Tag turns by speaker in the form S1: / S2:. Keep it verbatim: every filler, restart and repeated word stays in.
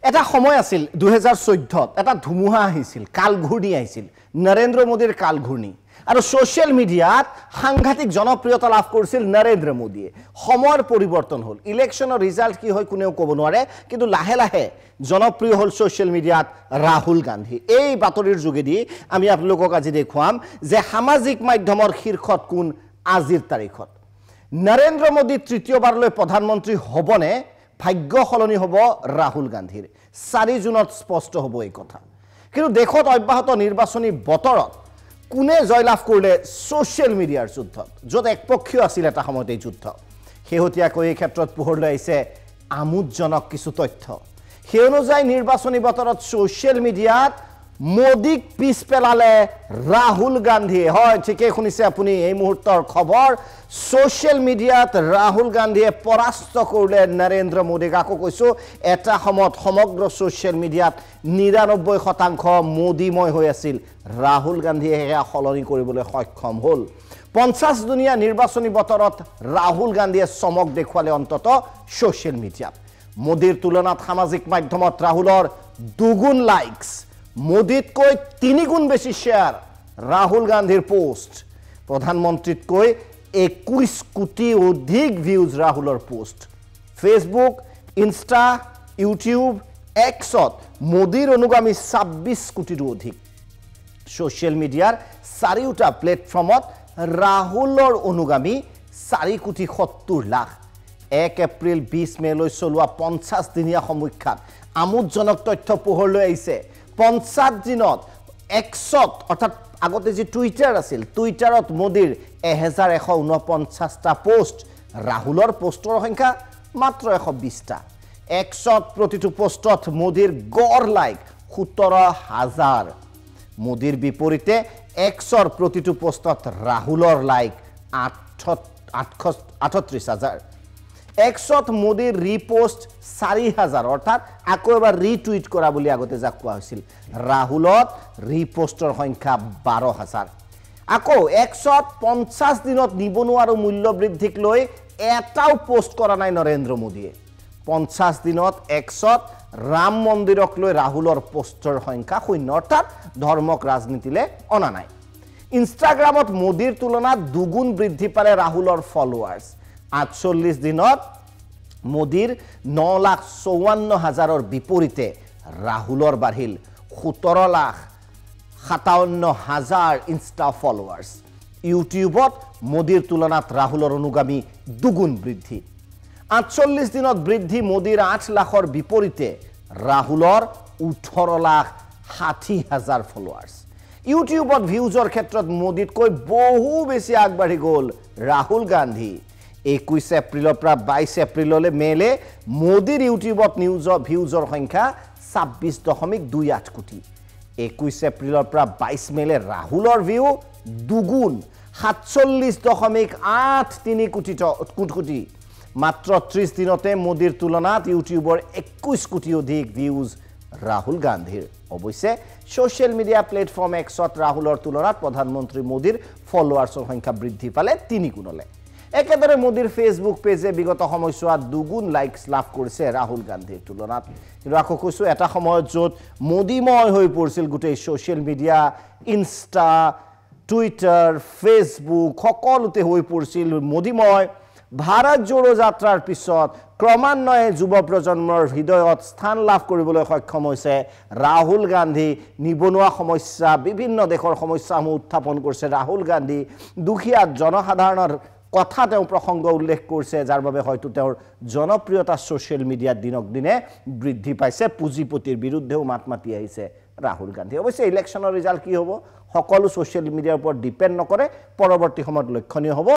S1: এটা সময় আছিল দুই হাজাৰ চৈধ্য এটা ধুমুহা আহিছিল কালঘূৰ্ণি আহিছিল নৰেন্দ্ৰ মোদীৰ কালঘূৰ্ণি আৰু সোশ্যাল মিডিয়াত সাংঘাতিক জনপ্ৰিয়তা লাভ কৰিছিল নৰেন্দ্ৰ মোদীয়ে সময়ৰ পৰিৱৰ্তন হ'ল ইলেকশ্যনৰ ৰিজাল্ট কি হয় কোনেও ক'ব নোৱাৰে কিন্তু লাহে লাহে জনপ্ৰিয় হ'ল সোশ্যাল মিডিয়াত ৰাহুল গান্ধী এই বাতৰিৰ যোগেদি আমি আপোনালোকক আজি দেখুৱাম যে সামাজিক মাধ্যমৰ শীৰ্ষত কোন আজিৰ তাৰিখত নৰেন্দ্ৰ মোদী তৃতীয়বাৰলৈ প্ৰধানমন্ত্ৰী হ'বনে ভাগ্য সলনি হ'ব ৰাহুল গান্ধীৰ চাৰি জুনত স্পষ্ট হ'ব এই কথা কিন্তু দেশত অব্যাহত নিৰ্বাচনী বতৰত কোনে জয়লাভ কৰিলে সোশ্যাল মিডিয়াৰ যুদ্ধত য'ত একপক্ষীয় আছিল এটা সময়ত এই যুদ্ধ শেহতীয়াকৈ এই ক্ষেত্ৰত পোহৰলৈ আহিছে আমোদজনক কিছু তথ্য সেই অনুযায়ী নিৰ্বাচনী বতৰত সোশ্যাল মিডিয়াত মোদীক পিছ পেলালে ৰাহুল গান্ধীয়ে হয় ঠিকই শুনিছে আপুনি এই মুহূৰ্তৰ খবৰ সোশ্যাল মিডিয়াত ৰাহুল গান্ধীয়ে পৰাস্ত কৰিলে নৰেন্দ্ৰ মোদীক আকৌ কৈছো এটা সময়ত সমগ্ৰ সোশ্যাল মিডিয়াত নিৰানব্বৈ শতাংশ মোদীময় হৈ আছিল ৰাহুল গান্ধীয়ে এয়া সলনি কৰিবলৈ সক্ষম হ'ল পঞ্চাছ দুনিয়া নিৰ্বাচনী বতৰত ৰাহুল গান্ধীয়ে চমক দেখুৱালে অন্তত সোশ্যাল মিডিয়াত মোদীৰ তুলনাত সামাজিক মাধ্যমত ৰাহুলৰ দুগুণ লাইকস মোদীতকৈ তিনি গুণ বেছি শেয়াৰ ৰাহুল গান্ধীৰ পোষ্ট প্ৰধানমন্ত্ৰীতকৈ একৈশ কোটি অধিক ভিউজ ৰাহুলৰ পোষ্ট ফেসবুক ইনষ্টা ইউটিউব এক্সত মোদীৰ অনুগামী ছাব্বিশ কোটিৰো অধিক সোশ্যাল মিডিয়াৰ চাৰিওটা প্লেটফৰ্মত ৰাহুলৰ অনুগামী চাৰি কোটি সত্তৰ লাখ এক এপ্ৰিল বিশ মেলৈ চলোৱা পঞ্চাছ দিনীয়া সমীক্ষাত আমোদজনক তথ্য পোহৰলৈ আহিছে পঞ্চাছ দিনত এক্সত অৰ্থাৎ আগতে যে টুইটাৰ আছিল টুইটাৰত মোদীৰ এক হাজাৰ এশ ঊনপঞ্চাছটা পোষ্ট ৰাহুলৰ পোষ্টৰ সংখ্যা মাত্ৰ এশ বিশটা এক্সত প্ৰতিটো পোষ্টত মোদীৰ গড় লাইক সোতৰ হাজাৰ মোদীৰ বিপৰীতে এক্সৰ প্ৰতিটো পোষ্টত ৰাহুলৰ লাইক আঠত্ৰিছ হাজাৰ এক্সত মোদীৰ ৰিপোষ্ট চাৰি হাজাৰ অৰ্থাৎ আকৌ এবাৰ ৰিটুইট কৰা বুলি আগতে যাক কোৱা হৈছিল ৰাহুলত ৰিপোষ্টৰ সংখ্যা বাৰ হাজাৰ আকৌ এক্সত পঞ্চাছ দিনত নিবনুৱা আৰু মূল্য বৃদ্ধিক লৈ এটাও পোষ্ট কৰা নাই নৰেন্দ্ৰ মোদীয়ে পঞ্চাছ দিনত এক্সত ৰাম মন্দিৰক লৈ ৰাহুলৰ পোষ্টৰ সংখ্যা শূন্য অৰ্থাৎ ধৰ্মক ৰাজনীতিলৈ অনা নাই ইনষ্টাগ্ৰামত মোদীৰ তুলনাত দুগুণ বৃদ্ধি পালে ৰাহুলৰ ফলোৱাৰ্ছ আঠচল্লিছ দিনত মোদীৰ ন লাখ চৌৱন্ন হাজাৰৰ বিপৰীতে ৰাহুলৰ বাঢ়িল সোতৰ লাখ সাতাৱন্ন হাজাৰ ইনষ্টা ফলোৱাৰ্ছ ইউটিউবত মোদীৰ তুলনাত ৰাহুলৰ অনুগামী দুগুণ বৃদ্ধি আঠচল্লিছ দিনত বৃদ্ধি মোদীৰ আঠ লাখৰ বিপৰীতে ৰাহুলৰ ওঠৰ লাখ ষাঠি হাজাৰ ফলোৱাৰ্ছ ইউটিউবত ভিউজৰ ক্ষেত্ৰত মোদীতকৈ বহু বেছি আগবাঢ়ি গ'ল ৰাহুল গান্ধী একৈশ এপ্ৰিলৰ পৰা বাইশ এপ্ৰিললৈ মেলে মোদীৰ ইউটিউবত নিউজৰ ভিউজৰ সংখ্যা ছাব্বিছ দশমিক দুই আঠ কোটি একৈশ এপ্ৰিলৰ পৰা বাইশ মেলে ৰাহুলৰ ভিউ দুগুণ সাতচল্লিছ দশমিক আঠ তিনি কোটি কোটি মাত্ৰ ত্ৰিছ দিনতে মোদীৰ তুলনাত ইউটিউবৰ একৈশ কোটি অধিক ভিউজ ৰাহুল গান্ধীৰ অৱশ্যে সোশ্যাল মিডিয়া প্লেটফৰ্ম এক্সত ৰাহুলৰ তুলনাত প্ৰধানমন্ত্ৰী মোদীৰ ফলোৱাৰ্ছৰ সংখ্যা বৃদ্ধি পালে তিনি গুণলৈ একেদৰে মোদীৰ ফেসবুক পেজে বিগত সময়ছোৱাত দুগুণ লাইকস লাভ কৰিছে ৰাহুল গান্ধীৰ তুলনাত কিন্তু আকৌ কৈছো এটা সময়ত য'ত মোদীময় হৈ পৰিছিল গোটেই social media Insta Twitter Facebook সকলোতে হৈ পৰিছিল মোদীময় ভাৰত জোড়ো যাত্ৰাৰ পিছত ক্ৰমান্বয়ে যুৱ প্ৰজন্মৰ হৃদয়ত স্থান লাভ কৰিবলৈ সক্ষম হৈছে ৰাহুল গান্ধী নিবনুৱা সমস্যা বিভিন্ন দেশৰ সমস্যাসমূহ উত্থাপন কৰিছে ৰাহুল গান্ধী দুখীয়া জনসাধাৰণৰ কথা তেওঁ প্ৰসংগ উল্লেখ কৰিছে যাৰ বাবে হয়তো তেওঁৰ জনপ্ৰিয়তা সোশ্যাল মিডিয়াত দিনক দিনে বৃদ্ধি পাইছে পুঁজিপতিৰ বিৰুদ্ধেও মাত মাতি আহিছে ৰাহুল গান্ধী অৱশ্যে ইলেকশ্যনৰ ৰিজাল্ট কি হ'ব সকলো সোশ্যাল মিডিয়াৰ ওপৰত ডিপেণ্ড নকৰে পৰৱৰ্তী সময়ত লক্ষণীয় হ'ব